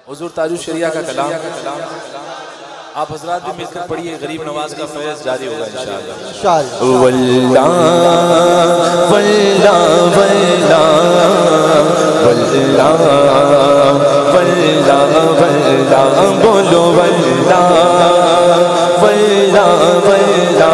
حضور تاجوش شریعہ کا کلام آپ حضرات بھی مل کر پڑھیے، غریب نواز کا فیض جاری ہوگا انشاءاللہ۔ واللہ واللہ واللہ واللہ واللہ واللہ بولو واللہ واللہ واللہ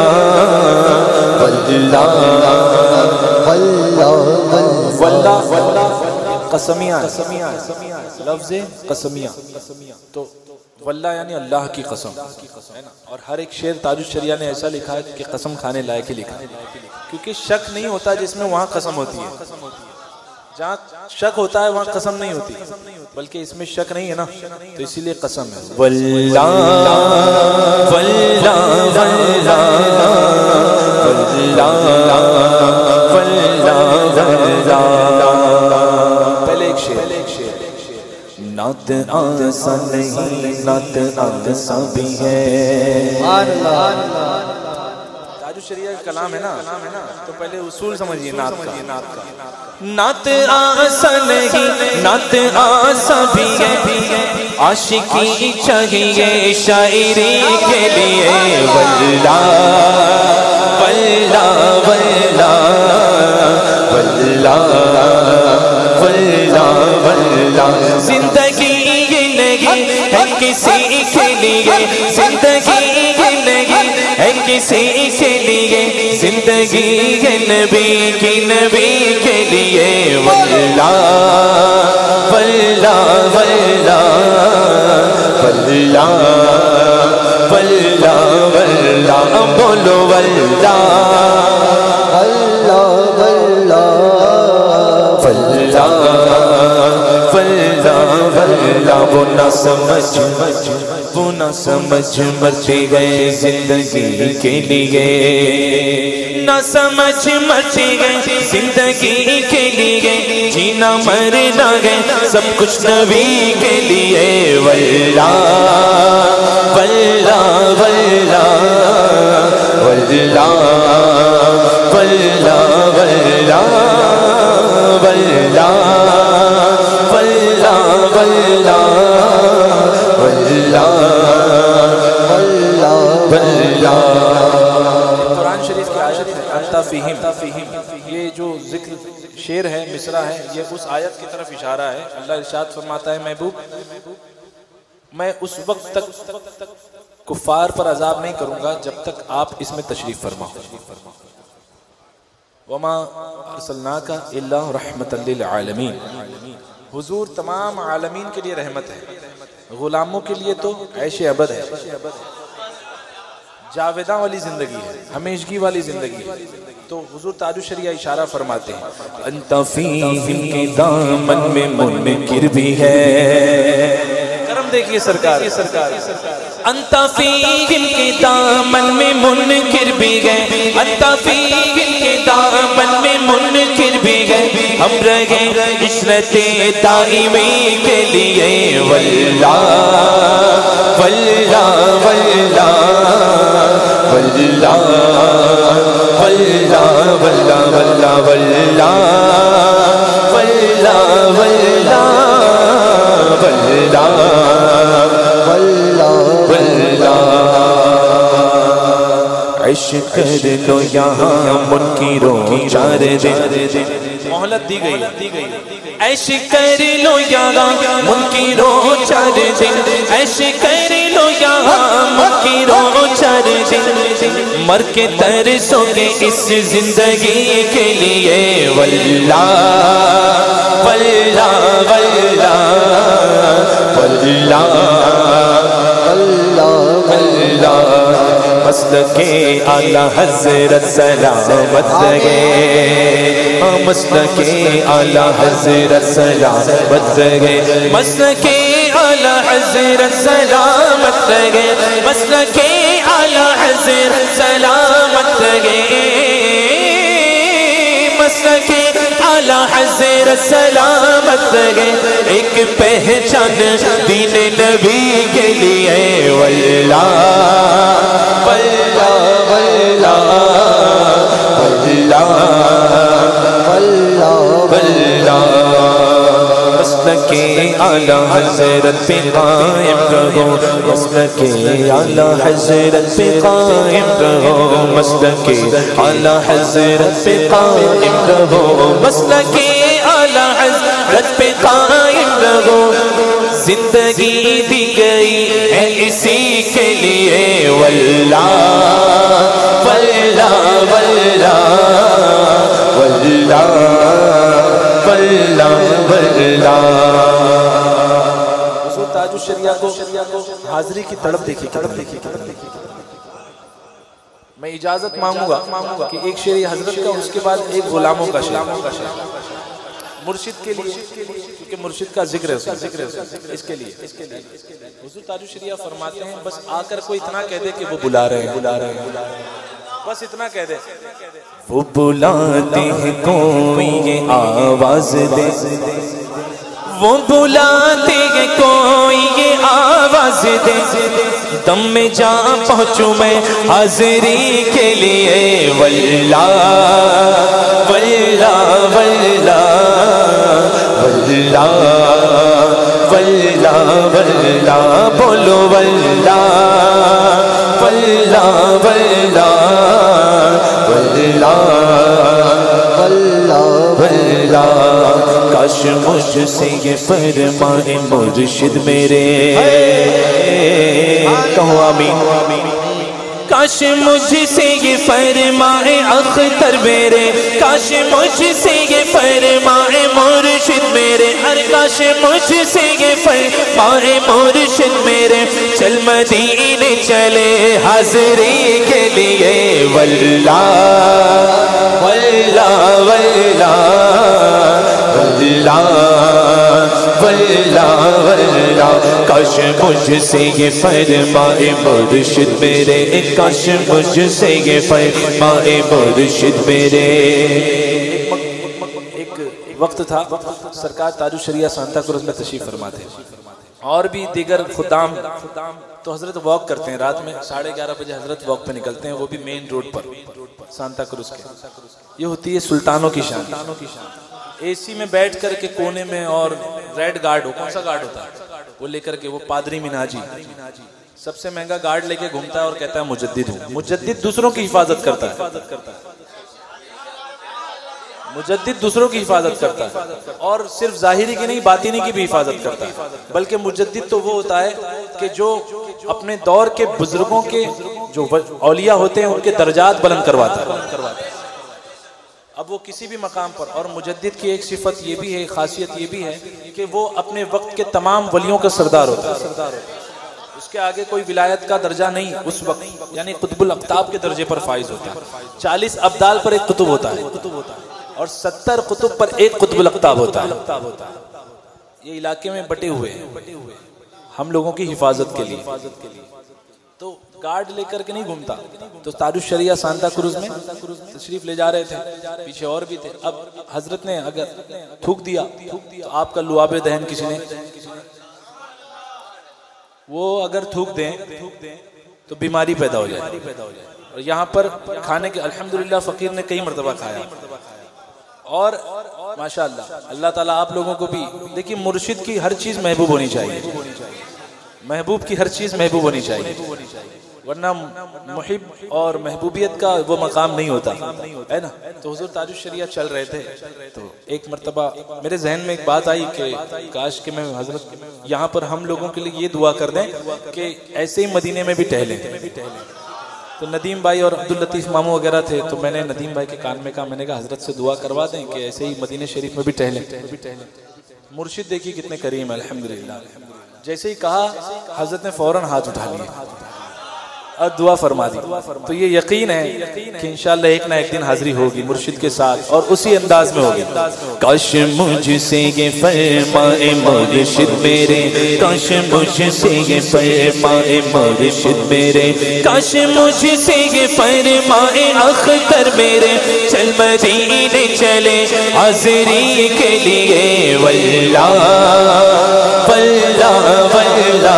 واللہ واللہ واللہ قسمیہ لفظ قسمیہ، تو واللہ یعنی اللہ کی قسم ہے نا۔ اور ہر ایک شعر تاجوش شریعہ نے ایسا لکھا ہے کہ قسم کھانے لائق ہی لکھا ہے، کیونکہ شک نہیں ہوتا جس میں وہاں قسم ہوتی ہے، جہاں شک ہوتا ہے وہاں قسم نہیں ہوتی، بلکہ اس میں شک نہیں ہے نا، تو اسی لیے قسم ہے۔ واللہ واللہ واللہ واللہ واللہ پہلے ایک شعر، نعت آسان نہیں نعت آسان بھی ہے۔ تاجوش شریعہ کا کلام ہے نا، تو پہلے اصول سمجھیے نعت کا۔ نعت آسان نہیں نعت آسان بھی ہے، عاشقی چاہیے شاعری کے لیے۔ واللہ واللہ واللہ واللہ واللہ واللہ زندگی یہ نہیں ہے کسی کے لیے، زندگی یہ نہیں ہے کسی کے لیے، زندگی ہے نبی کی نبی کے لیے۔ واللہ واللہ واللہ واللہ واللہ واللہ بولو واللہ واللہ واللہ واللہ واللہ وہ نہ سمجھ مرتے گئے زندگی کے لیے، نہ سمجھ مرتے گئے زندگی کے لیے، جینا مرنا گئے سب کچھ نبی کے لیے۔ واللہ واللہ واللہ واللہ واللہ واللہ واللہ واللہ واللہ واللہ۔ قرآن شریف کی آیت ہے انت فیہم، یہ جو ذکر شعر ہے مصرع ہے، یہ اس آیت کی طرف اشارہ ہے۔ اللہ ارشاد فرماتا ہے محبوب میں اس وقت تک کفار پر عذاب نہیں کروں گا جب تک آپ اس میں تشریف فرماؤ۔ وما ارسلناک الا رحمۃ للعالمین، حضور تمام عالمین کے لیے رحمت ہے، غلاموں کے لیے تو عیش ابد ہے، جاویداں والی زندگی ہے، ہمیشگی والی زندگی ہے۔ تو حضور تاجوش شریعہ اشارہ فرماتے ہیں انت فیہم کے دامن میں منکر بھی ہے، کرم دیکھیے سرکار، انت فیہم کے دامن میں منکر بھی گئے، انت فیہم کے دامن میں منکر بھی گئے، ہم رہے عشرت دائمی کے لیے۔ واللہ واللہ واللہ واللہ واللہ واللہ واللہ واللہ واللہ واللہ واللہ عشق کر لو یہاں منکروں چار دن، مہلت دی گئی، عشق کر لو یہاں منکروں چار دن، عشق کر لو یہاں منکروں چار دن، مر کے ترسو گے اس زندگی کے لیے۔ واللہ واللہ واللہ واللہ واللہ مسلک اعلیٰ حضرت سلامت گے، مسلک اعلیٰ حضرت سلامت گے، مسلک اعلیٰ حضرت سلامت گے، مسلک اعلیٰ حضرت سلامت گے، مسلک اعلیٰ حضرت سلامت گے، ایک پہچان دین نبی کے لیے۔ واللہ واللہ واللہ واللہ واللہ واللہ مسلک اعلی حضرت پہ قائم رہو، مسلک اعلی حضرت پہ قائم رہو، مسلک اعلی حضرت پہ قائم رہو، مسلک اعلی حضرت پہ قائم رہو، زندگی دی گئی ہے اسی کے لیے، واللہ واللہ واللہ واللہ واللہ واللہ۔ حضور تاج الشریعہ کو حاضری کی تڑپ دیکھی، میں اجازت مانگوں گا کہ ایک شعر حضرت کا، اس کے بعد ایک غلاموں کا شعر مرشد کے لیے، کیونکہ مرشد کا ذکر ہے اس کے لیے۔ حضور تاج الشریعہ فرماتے ہیں بس آ کر کوئی اتنا کہہ دے کہ وہ بلا رہے ہیں، بس اتنا کہہ دے، وہ بلاتے ہیں کوئی یہ آواز دے، وہ بلاتے ہیں کوئی یہ آواز دے، دم میں جا پہنچوں میں حاضری کے لیے، واللہ واللہ واللہ واللہ واللہ واللہ، بولو واللہ واللہ واللہ واللہ واللہ واللہ۔ کاش مجھ سے یہ فرمائے مرشد میرے، کہو آمین۔ کاش مجھ سے یہ فرمائے اختر میرے، کاش مجھ سے یہ فرمائے مرشد میرے، ارے کاش مجھ سے یہ فرمائے مرشد میرے، چل مدینے چلے حاضری کے لیے، واللہ واللہ واللہ واللہ واللہ واللہ۔ کاش مجھ سے یہ فرمائے مرشد میرے، کاش مجھ سے یہ فرمائے مرشد میرے۔ ایک وقت تھا سرکار تاج الشریعہ سانتا کروز میں تشریف فرما تھے، اور بھی دیگر خدام، تو حضرت واک کرتے ہیں رات میں 11:30 بجے حضرت واک پہ نکلتے ہیں، وہ بھی مین روڈ پر سانتا کروز کے۔ یہ ہوتی ہے سلطانوں کی شان، اے سی میں بیٹھ کر کے کونے میں، اور ریڈ گارڈ ہو، کون سا گارڈ ہوتا ہے وہ لے کر کے، وہ پادری مناجی سب سے مہنگا گارڈ لے کے گھومتا ہے اور کہتا ہے مجدد ہوں۔ مجدد دوسروں کی حفاظت کرتا ہے، مجدد دوسروں کی حفاظت کرتا ہے، اور صرف ظاہری کی نہیں باطنی کی بھی حفاظت کرتا ہے، بلکہ مجدد تو وہ ہوتا ہے کہ جو اپنے دور کے بزرگوں کے جو اولیاء ہوتے ہیں ان کے درجات بلند کرواتا ہے۔ اب وہ کسی بھی مقام پر، اور مجدد کی ایک صفت یہ بھی ہے، خاصیت یہ بھی ہے کہ وہ اپنے وقت کے تمام ولیوں کا سردار ہوتا ہے، اس کے آگے کوئی ولایت کا درجہ نہیں اس وقت، یعنی قطب الاقطاب کے درجے پر فائز ہوتا ہے۔ 40 ابدال پر ایک قطب ہوتا ہے، اور 70 قطب پر ایک قطب الاقطاب ہوتا ہے۔ یہ علاقے میں بٹے ہوئے ہیں ہم لوگوں کی حفاظت کے لیے، تو گارڈ لے کر کے نہیں گھومتا۔ تو تاج الشریعہ سانتا کروز میں تشریف لے جا رہے تھے، پیچھے اور بھی تھے۔ اب حضرت نے اگر تھوک دیا تو آپ کا لعاب دہن کسی نے، وہ اگر تھوک دیں تو بیماری پیدا ہو جائے۔ اور یہاں پر کھانے کے الحمدللہ فقیر نے کئی مرتبہ کھایا، اور ماشاءاللہ اللہ تعالیٰ آپ لوگوں کو بھی دیکھیے، مرشد کی ہر چیز محبوب ہونی چاہیے، محبوب کی ہر چیز محبوب ہونی چاہیے، ورنہ محب اور محبوبیت کا وہ مقام نہیں ہوتا ہے نا۔ تو حضور تاج الشریعہ چل رہے تھے، تو ایک مرتبہ میرے ذہن میں ایک بات آئی کہ کاش کہ میں حضرت یہاں پر ہم لوگوں کے لیے یہ دعا کر دیں کہ ایسے ہی مدینے میں بھی ٹہلیں۔ تو ندیم بھائی اور عبداللطیف ماموں وغیرہ تھے، تو میں نے ندیم بھائی کے کان میں کہا، میں نے کہا حضرت سے دعا کروا دیں کہ ایسے ہی مدینہ شریف میں بھی ٹہلیں۔ مرشد دیکھیے کتنے کریم ہے الحمدللہ۔ جیسے ہی کہا حضرت نے فوراً ہاتھ اٹھا لیا اور دعا فرما دی۔ تو یہ یقین ہے کہ انشاءاللہ ایک نہ ایک دن حاضری ہوگی مرشد کے ساتھ، اور اسی انداز میں ہوگی۔ کاش مجھ سے یہ فرمائے مرشد میرے، کاش مجھ سے یہ فرمائے مرشد میرے، کاش مجھ سے یہ فرمائے اختر میرے، چل مدینے چلے حاضری کے لیے، واللہ واللہ واللہ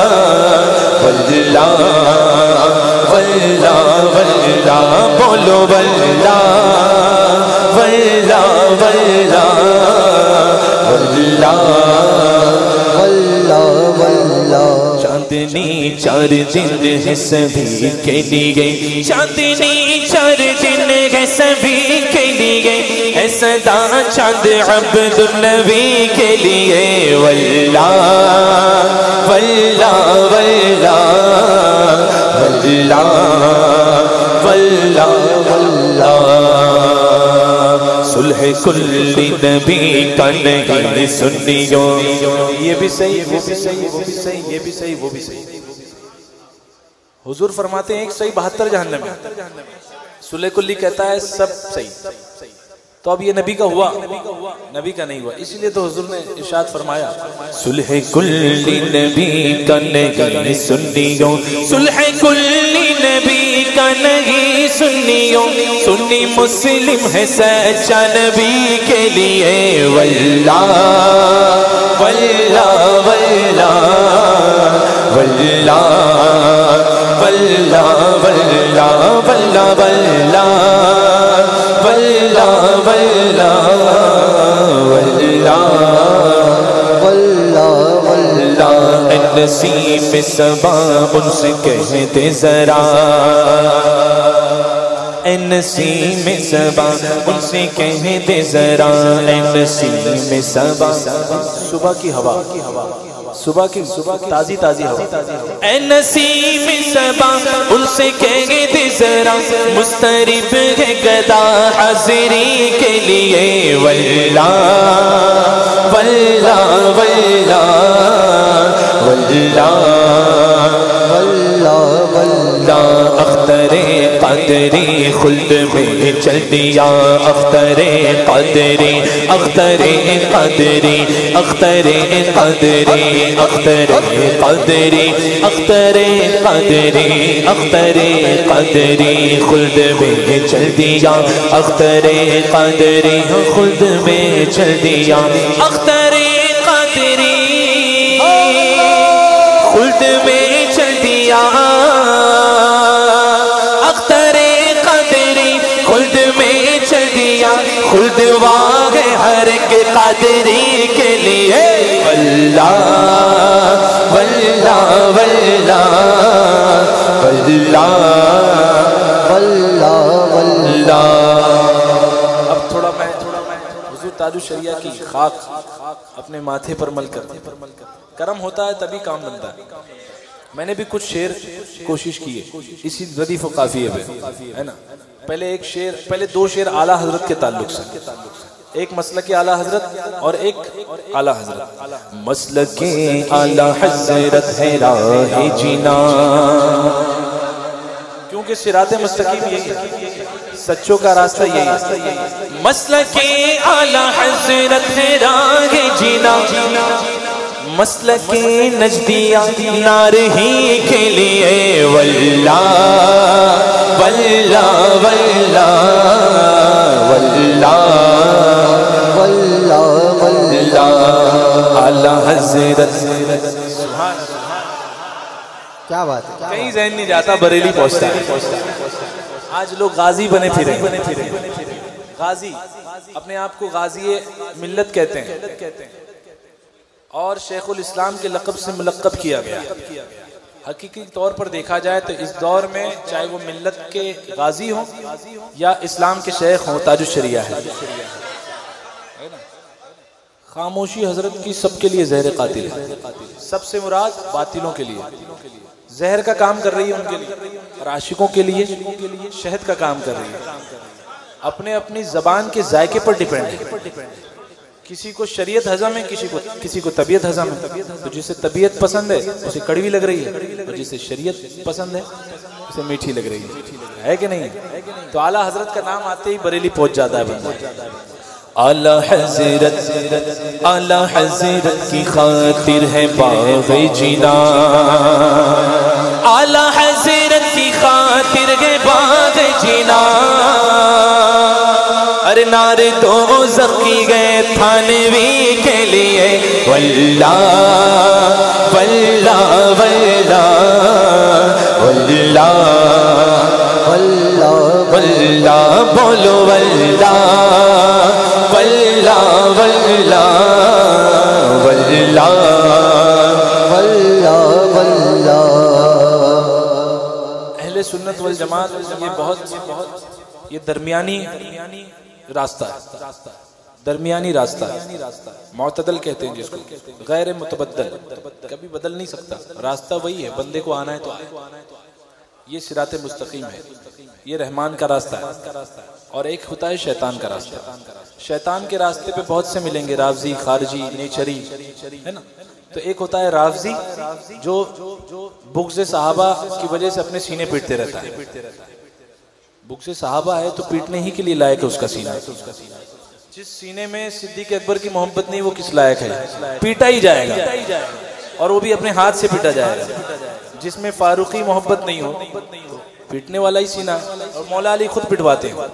واللہ واللہ واللہ، بولو واللہ واللہ واللہ واللہ چاندنی 4 دن ہے سبھی کے لیے چاندنی 4 دن ہے سبھی کے لیے ہے صدا چاند عبد النبی کے لیے واللہ واللہ واللہ واللہ واللہ صلح کل نبی کا نہیں سنیوں یہ بھی صحیح وہ بھی صحیح وہ بھی صحیح یہ بھی صحیح وہ بھی صحیح حضور فرماتے ہیں ایک صحیح 72 جہنم ہے صلح کلی کہتا ہے سب صحیح تو اب یہ نبی کا ہوا نبی کا نہیں ہوا اسی لیے تو حضور نے ارشاد فرمایا صلح کلی نبی کا نہیں سنیوں صلح کلی نبی کا نہیں سنیوں سنی مسلم ہے سچا نبی کے لیے واللہ واللہ واللہ واللہ واللہ واللہ واللہ واللہ واللہ واللہ واللہ نسیم صبا ان سے کہتے ذرا اے نسیم صبا ان سے کہتے ذرا اے نسیم صبا صبح کی ہوا صبح کی تازی ہوا اے نسیم صبا ان سے کہتے ذرا مسترب ہے گدا حاضری کے لیے واللہ واللہ واللہ واللہ واللہ واللہ اختر قادری خلد میں چل دیا اختر قادری اختر قادری اختر قادری اختر قادری اختر قادری اختر قادری خلد میں چل دیا اختر قادری خلد میں چل دیا اختر قادری خلد میں چل دیا اختر قادری خلد میں چل دیا خلد واہ ہر ایک قادری کے لیے واللہ واللہ واللہ واللہ واللہ واللہ اب تھوڑا میں حضور تاجوش شریعہ کی خاک اپنے ماتھے پر مل کر کرم ہوتا ہے تبھی کام بنتا ہے میں نے بھی کچھ شعر کوشش کی ہے اسی ردیف و قافیے پہ ہے نا پہلے 2 شعر اعلیٰ حضرت کے تعلق سے ایک مسلک اعلیٰ حضرت اور ایک اعلیٰ حضرت مسلک اعلیٰ حضرت ہے راہ جینا کیونکہ صراط مستقیم یہی ہے سچوں کا راستہ یہی ہے مسلک اعلیٰ حضرت ہے راہ جینا مسلک نجدیہ نار ہی کے لیے واللہ واللہ واللہ واللہ واللہ واللہ اعلیٰ حضرت کیا بات ہے کہیں ذہن نہیں جاتا بریلی پہنچتا ہے آج لوگ غازی بنے پھرے غازی اپنے آپ کو غازی ملت کہتے ہیں اور شیخ الاسلام کے لقب سے ملقب کیا گیا حقیقی طور پر دیکھا جائے تو اس دور میں چاہے وہ ملت کے غازی ہوں یا اسلام کے شیخ ہوں تاجوش شریعہ ہے خاموشی حضرت کی سب کے لیے زہر قاتل ہے سب سے مراد باطلوں کے لیے زہر کا کام کر رہی ہے ان کے لیے اور عاشقوں کے لیے شہد کا کام کر رہی ہے اپنے اپنی زبان کے ذائقے پر ڈیپینڈ ہے کسی کو شریعت ہضم ہے کسی کو طبیعت ہضم ہے تو جسے طبیعت پسند ہے اسے کڑوی لگ رہی ہے اور جسے شریعت پسند ہے اسے میٹھی لگ رہی ہے کہ نہیں تو اعلیٰ حضرت کا نام آتے ہی بریلی پہنچ جاتا ہے بندہ اعلیٰ حضرت کی خاطر ہے باغ جینا اعلیٰ حضرت کی خاطر ہے باغ جینا ارے نار دوزخ کی گئے تھانوی کے لیے واللہ واللہ واللہ واللہ واللہ واللہ بولو واللہ واللہ واللہ اہل سنت والجماعت یہ بہت یہ درمیانی راستہ ہے، درمیانی راستہ ہے، معتدل کہتے ہیں جس کو، غیر متبدل، کبھی بدل نہیں سکتا، راستہ وہی ہے، بندے کو آنا ہے تو آئے، یہ صراط مستقیم ہے، یہ رحمان کا راستہ ہے، اور ایک ہوتا ہے شیطان کا راستہ۔ شیطان کے راستے پہ بہت سے ملیں گے، رافضی، خارجی، نیچری، ہے نا؟ تو ایک ہوتا ہے رافضی جو بغض صحابہ کی وجہ سے اپنے سینے پیٹتے رہتا ہے، بغض صحابہ ہے تو پیٹنے ہی کے لیے لائق ہے اس کا سینہ، جس سینے میں صدیق اکبر کی محبت نہیں وہ کس لائق ہے، پیٹا ہی جائے گا، اور وہ بھی اپنے ہاتھ سے پیٹا جائے گا۔ جس میں فاروقی محبت نہیں ہو پیٹنے والا ہی سینہ، اور مولا علی خود پٹواتے ہیں،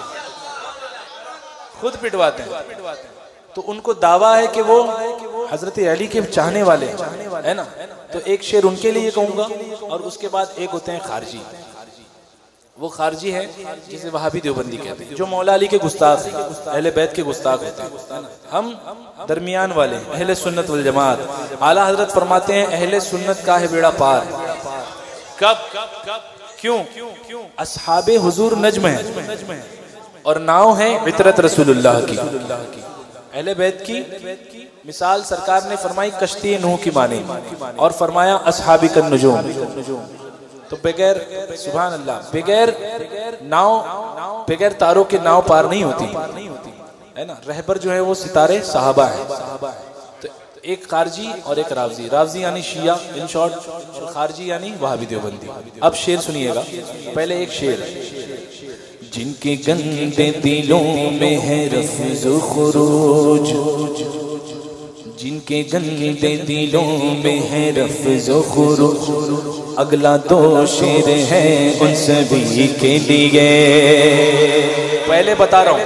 خود پٹواتے ہیں، تو ان کو دعویٰ ہے کہ وہ حضرت علی کے چاہنے والے ہیں نا، تو ایک شعر ان کے لیے کہوں گا، اور اس کے بعد ایک ہوتے ہیں خارجی، وہ خارجی ہے جسے وہابی دیوبندی کہتے ہیں، جو مولا علی کے گستاخ ہیں، اہل بیت کے گستاخ ہوتے ہیں۔ ہم درمیان والے اہل سنت والجماعت، اعلیٰ حضرت فرماتے ہیں اہل سنت کا ہے بیڑا پار، کب کیوں؟ اصحاب حضور نجم ہیں اور ناؤ ہے عطرت رسول اللہ کی، اہل بیت کی مثال سرکار نے فرمائی کشتی نوح کی مانی، اور فرمایا اصحابی النجوم، تو بغیر سبحان اللہ بغیر ناؤ، بغیر تاروں کے ناؤ پار نہیں ہوتی ہے نا، رہبر جو ہے وہ ستارے صحابہ ہیں، تو ایک خارجی اور ایک رافضی، رافضی یعنی شیعہ ان شارٹ، اور خارجی یعنی وہابی دیوبندی۔ اب شعر سنیے گا، پہلے ایک شعر، جن کے گندے دلوں میں ہے رفض و خروج، جن کے گندے دلوں میں ہے رفض و خروج، اگلا دو شعر ہے ان سبھی کے لیے، پہلے بتا رہا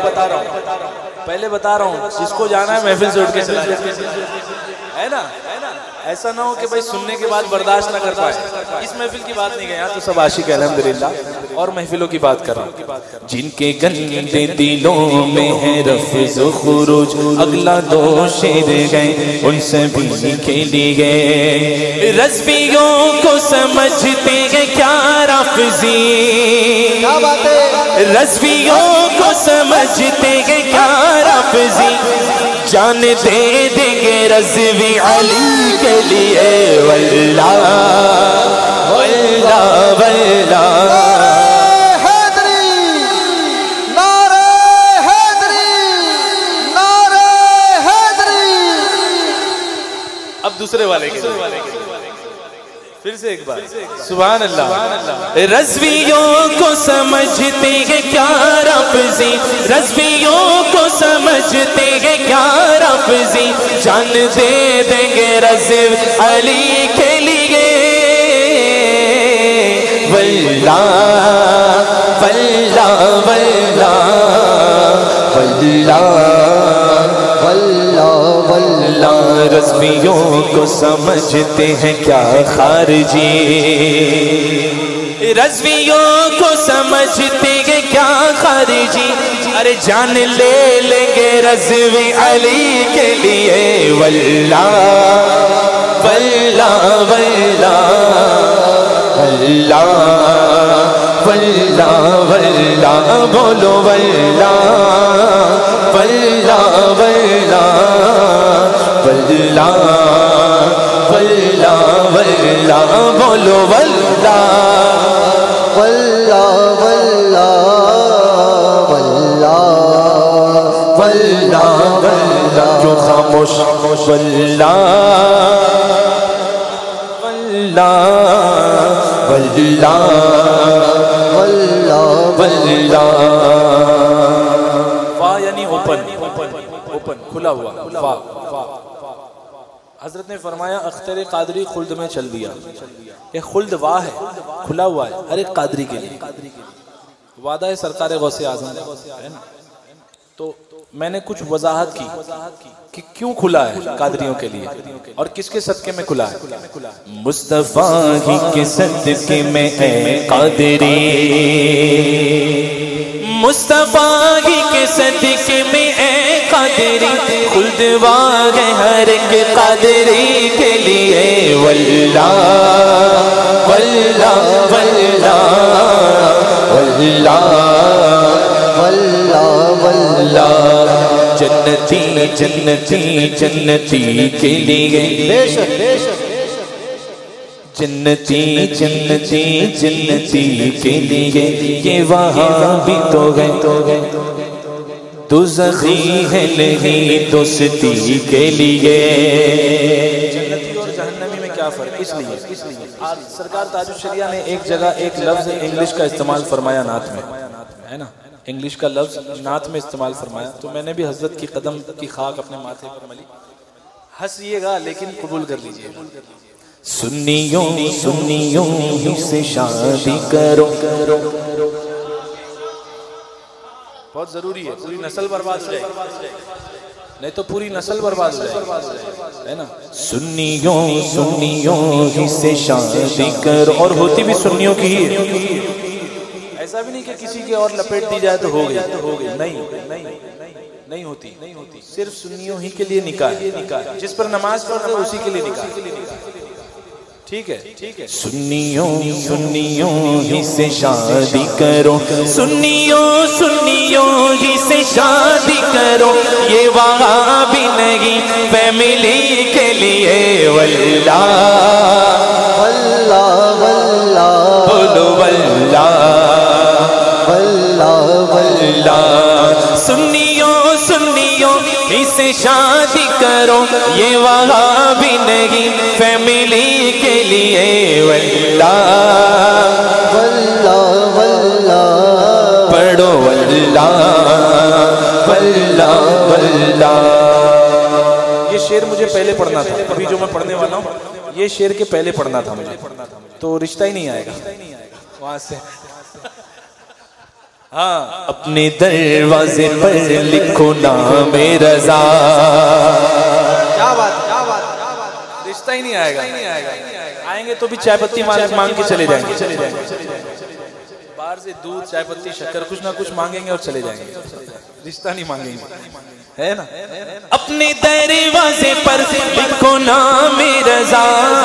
ہوں جس کو جانا ہے محفل سے اٹھ کے چلا جائے، ہے نا؟ ایسا نہ ہو کہ بھائی سننے کے بعد برداشت نہ کر پائے، اس محفل کی بات نہیں گیا تو سب عاشق الحمدللہ، اور محفلوں کی بات کر رہا ہوں۔ جن کے گندے دلوں میں ہے رفض و خروج، اگلا دو شعر گئے ان سبھی کے لیے، رضویوں کو سمجھتے ہیں کیا رافضی، رضویوں کو سمجھتے ہیں کیا رافضی، جان دے دیں گے رضوی علی کے لیے، واللہ واللہ واللہ، حیدری نعرہ حیدری نعرہ حیدری۔ اب دوسرے والے کے پھر سے ایک بار سبحان اللہ، رضویوں کو سمجھتے ہیں کیا رافضی، رضویوں کو سمجھتے ہیں کیا رافضی، جان دے دیں گے رضو علی کے لیے، واللہ واللہ واللہ واللہ واللہ، رضویوں کو سمجھتے ہیں کیا خارجی، رضویوں کو سمجھتے ہیں کیا خارجی، ارے جان لے لیں گے رضوی علی کے لیے، واللہ واللہ واللہ واللہ واللہ واللہ، بولو واللہ واللہ واللہ واللہ واللہ واللہ، بولو واللہ واللہ واللہ واللہ واللہ واللہ، جو خاموش واللہ واللہ واللہ واللہ واللہ، واہ یعنی اوپن، اوپن کھلا ہوا واہ۔ حضرت نے فرمایا اختر قادری خلد میں چل دیا، یہ خلد واہ ہے، کھلا ہوا ہے ہر ایک قادری کے لیے، وعدہ ہے سرکار غوث اعظم ہے نا۔ تو میں نے کچھ وضاحت کی کہ کیوں کھلا ہے قادریوں کے لیے اور کس کے صدقے میں کھلا ہے۔ مصطفیٰ ہی کے صدقے میں اے قادری، مصطفیٰ ہی کے صدقے میں اے قادری، خلد واہ ہے ہر ایک قادری کے لیے، واللہ واللہ واللہ जन्नती जन्नती जन्नती के लिए जन्नती जन्नती जन्नती के लिए ये वहाँ भी तो गए दोज़खी है नहीं दोस्ती के लिए। जन्नती और जहन्नमी में क्या फर्क? इसलिए आज सरकार ताजुश शरिया ने एक जगह एक लफ्ज़ इंग्लिश का इस्तेमाल फरमाया नात में, है ना, इंग्लिश का लफ्ज़ नात में इस्तेमाल फरमाया, तो मैंने भी हजरत की कदम की खाक अपने माथे पर मली। हंसिएगा लेकिन कबूल कर लीजिए। सुन्नियों सुन्नियों से शादी करो, बहुत जरूरी है, पूरी नस्ल बर्बाद हो जाएगी, नहीं तो पूरी नस्ल बर्बाद हो जाएगी, है ना। सुन्नियों सुन्नियों से शादी करो, और होती भी सुन्नियों की ही है, ऐसा भी नहीं कि किसी के और लपेट दी जाए तो हो गई, नहीं होती, सिर्फ सुन्नियों ही के लिए निकाह है, जिस पर नमाज पढ़ते उसी के लिए निकाह, ठीक है। सुन्नियों सुन्नियों ही से शादी करो, सुन्नियों सुन्नियों ही से शादी करो, ये वहाँ भी नहीं फैमिली के लिए। वल्लाह वल्लाह वल्लाह बोलो वल्लाह वल्लाह वल्लाह। सुन्नियों सुन्नियों ही से शादी करो, ये वहाँ भी नहीं फैमिली के लिए। वल्लाह वल्लाह वल्लाह पढ़ो वल्लाह वल्लाह वल्लाह। ये शेर मुझे पहले पढ़ना था, अभी जो मैं पढ़ने वाला हूँ ये शेर के पहले पढ़ना था मुझे, तो रिश्ता ही नहीं आएगा वहां से। हाँ, अपने दरवाजे पर लिखो नाम रज़ा। क्या बात, रिश्ता ही नहीं आएगा, आएंगे तो भी चाय पत्ती मांग के चले जाएंगे, बाहर से दूध चाय पत्ती शक्कर कुछ ना कुछ मांगेंगे और चले जाएंगे, रिश्ता नहीं मांगेंगे, है ना। अपने दरवाजे पर लिखो नाम रज़ा,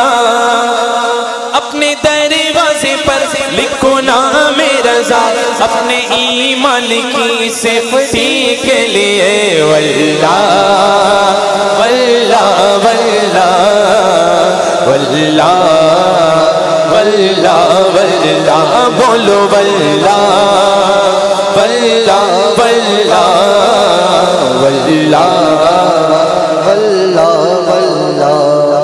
अपने दरवाजे पर लिखो नाम रज़ा, अपने ईमान की सेफ्टी के लिए। वल्लाह वल्लाह वल्लाह वल्लाह वल्लाह वल्लाह बोलो वल्लाह वल्लाह वल्लाह वल्लाह वल्लाह वल्लाह।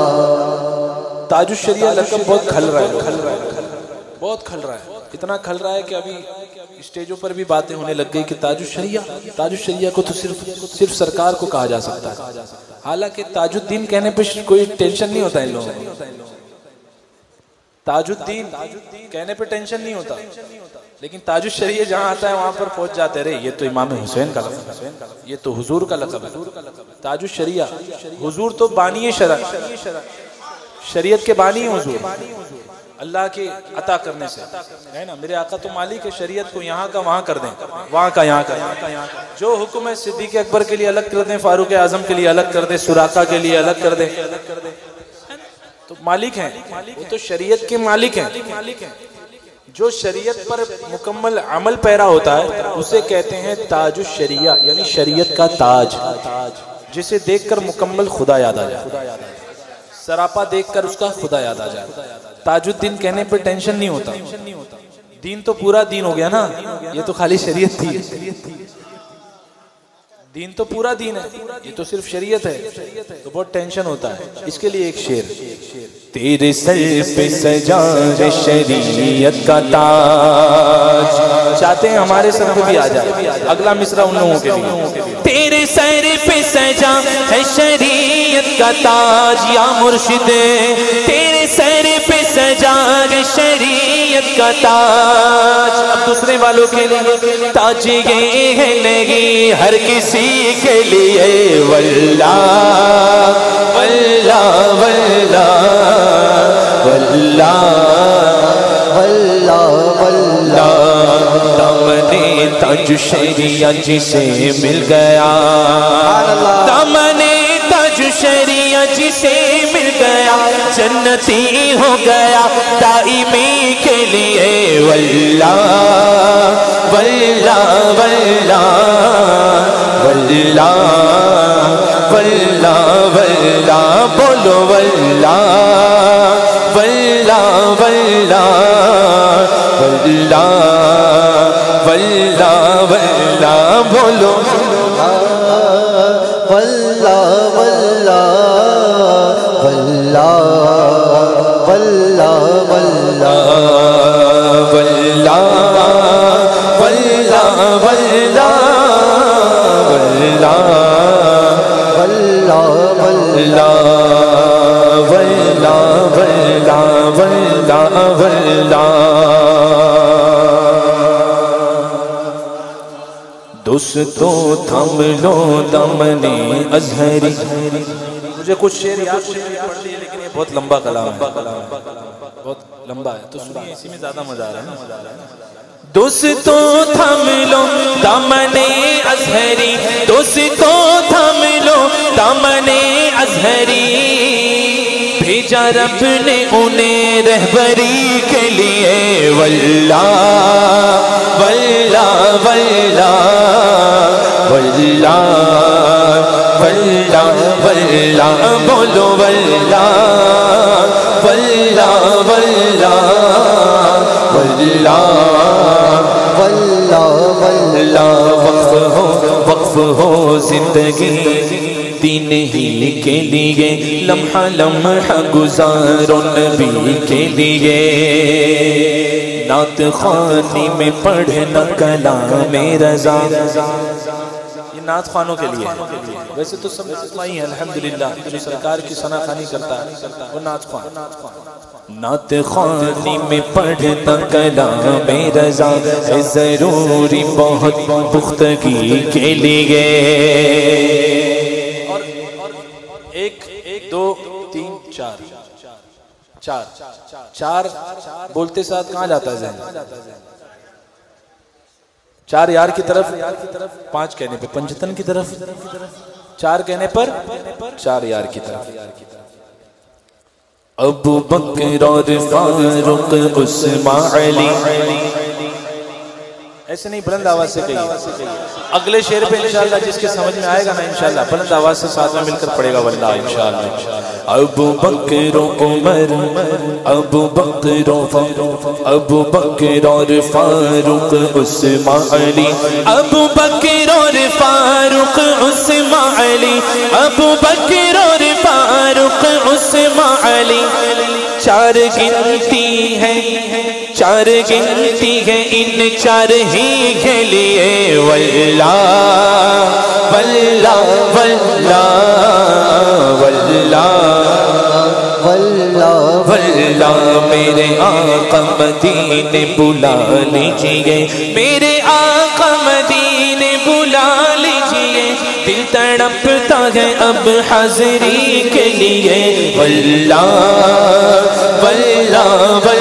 ताजुश शरिया लक़ब बहुत खल रहा है, बहुत खल रहा है, इतना खल रहा है कि अभी स्टेजों पर भी बातें होने लग गई कि ताजुश शरिया को तो सिर्फ सरकार को कहा जा सकता है, हालांकि ताजुद्दीन कहने पे कोई टेंशन नहीं होता इन लोगों को, ताजुद्दीन कहने पे टेंशन नहीं होता, लेकिन ताजुश शरिया जहाँ आता है वहां पर पहुंच जाते रहे, ये तो इमाम हुसैन का लक़ब है, ये तो हुजूर का लक़ब है। ताजुश शरिया, हुजूर तो बानी शरअ, शरीयत के बानी है हुजूर, अल्लाह के अता करने से, है ना। मेरे आका तो मालिक है, शरीयत को यहाँ का वहाँ कर दें, वहाँ का यहाँ का, जो हुक्म है सिद्दीक़ अकबर के लिए अलग कर दें, फारूक आजम के लिए अलग कर दें, सुराका के लिए अलग कर दें, तो मालिक हैं वो, तो शरीयत के मालिक हैं। जो शरीयत पर मुकम्मल अमल पैरा होता है उसे कहते हैं ताजुश शरिया, यानी शरीयत का ताज, जिसे देखकर मुकम्मल खुदा याद आ जाए, सरापा देखकर उसका खुदा याद आ जाए। ताजुद्दीन कहने पे टेंशन नहीं होता, दीन तो पूरा दीन हो गया ना, ये तो खाली शरीयत थी, दीन तो पूरा दीन है, ये तो सिर्फ शरीयत है, तो बहुत टेंशन होता है। इसके लिए एक शेर, तेरे सर पे सजा है शरीयत का ताज, चाहते हैं हमारे सर पे भी आ जाए, अगला मिसरा उन लोगों के लिए। तेरे सर पे सजा है शरीयत का ताज या मुर्शिद, तेरे सर पे सजा है शरीयत का ताज। अब दूसरे वालों के लिए ताज ये है नहीं हर किसी के लिए। वल्लाह वल्लाह वल्लाह वल्लाह वल्लाह वल्लाह। दामने ताजुश शरिया जिसे मिल गया, दामने ताजुश शरिया जिसे मिल गया, जन्नती हो गया दाइमी के लिए। वल्लाह वल्लाह वल्लाह वल्लाह واللہ واللہ بولو واللہ واللہ واللہ واللہ واللہ واللہ واللہ واللہ واللہ دوستو تھم لو دامنے ازہری. مجھے کچھ شعر یاد پڑھ لیے لیکن یہ بہت لمبا کلام ہے, بہت لمبا ہے, تو سنیے, اسی میں زیادہ مزہ آ رہا ہے نا. دوستو تھم لو دامنے ازہری, دوستو تھم لو دامنے ازہری, بھیجا رب نے انہیں رہبری کے لیے. واللہ واللہ واللہ واللہ واللہ واللہ بولو واللہ واللہ واللہ واللہ واللہ واللہ. وقف ہو زندگی دین ہی کے لیے, لمحہ لمحہ گزارو نبی کے لیے. نعت خوانی میں پڑھنا کلام رضا, یہ نعت خوانوں کے لیے. ویسے تو سب اسمائی ہیں الحمدللہ, جو سرکار کی ثنا خوانی کرتا ہے وہ نعت خوان. نعت خوانی میں پڑھنا کلام رضا ہے ضروری بہت پختگی کے لیے. ایک دو تین چار چار چار بولتے ساتھ کہاں جاتا ہے ذہن؟ چار یار کی طرف, پانچ کہنے پہ پنجتن کی طرف, چار کہنے پر چار یار کی طرف. ابو بکر اور فاروق عثمان علی, ایسے نہیں, بلند آواز سے کہیے. اگلے شعر پہ انشاءاللہ جس کے سمجھ میں آئے گا نا انشاءاللہ بلند آواز سے ساتھ میں مل کر پڑھے گا واللہ انشاءاللہ. ابو بکر و عمر, ابو بکر اور فاروق عثمان علی, ابو بکر اور فاروق عثمان علی, ابو بکر اور فاروق عثمان علی. چار گنتی ہے, چار گنتی ہے ان چار ہی کے لیے. واللہ واللہ واللہ واللہ واللہ واللہ. میرے آقا مدینے بلا لیجئے, میرے آقا مدینے بلا لیجئے. دل تڑپتا ہے اب حاضری کے لیے. واللہ واللہ